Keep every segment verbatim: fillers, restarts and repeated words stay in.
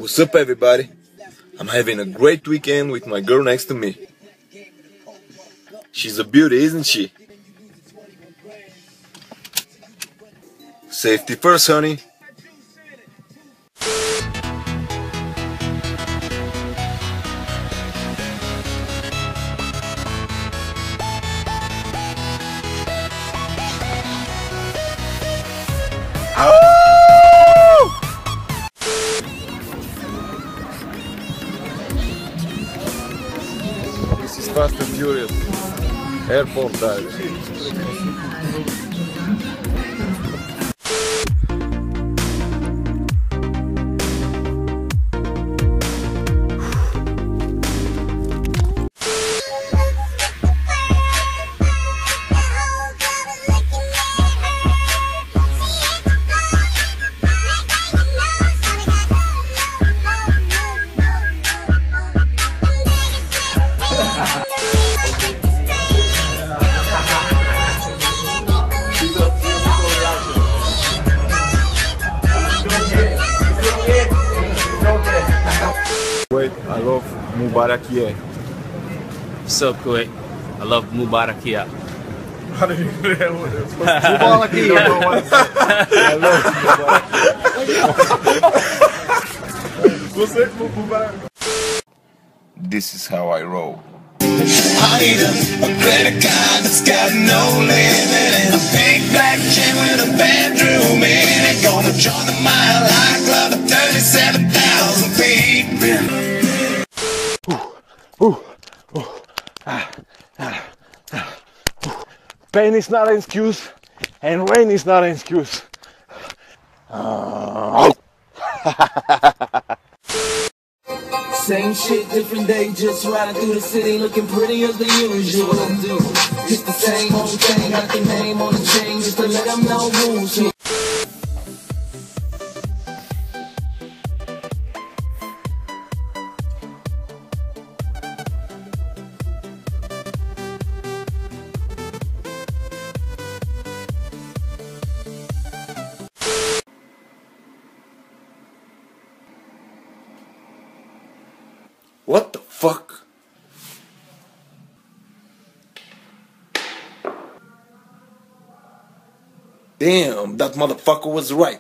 What's up, everybody? I'm having a great weekend with my girl next to me. She's a beauty, isn't she? Safety first, honey. This is Fast and Furious Airport Dive. Kuwait, I love Mubarakia. So Kuwait, I love Mubarakia. How did you do that? Mubarakia. I love Mubarakia. What's that? Mubarak? This is how I roll. I need a, a credit card that's got no limit and a big black chain with a bedroom in it. Gonna join the Mile High Club at thirty-seven thousand feet. Ooh, ooh, ooh. Ah, ah, ah. Pain is not an excuse, and rain is not an excuse. Uh, Same shit, different day, just riding through the city looking pretty as the usual do. Just the same old thing, got the name on the chain just to let them know who's who. What the fuck? Damn, that motherfucker was right.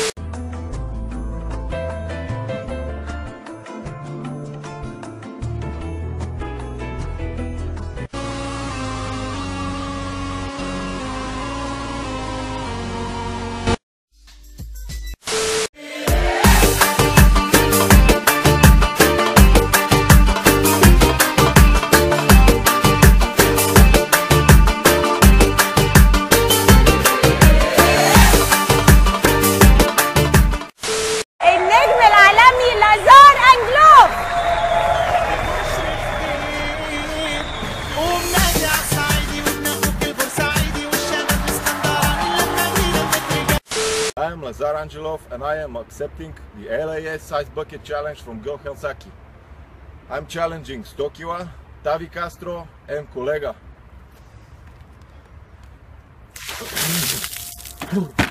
I am Lazar Angelov and I am accepting the L A S Ice Bucket Challenge from Go Helsinki. I'm challenging Stokiwa, Tavi Castro and Kolega.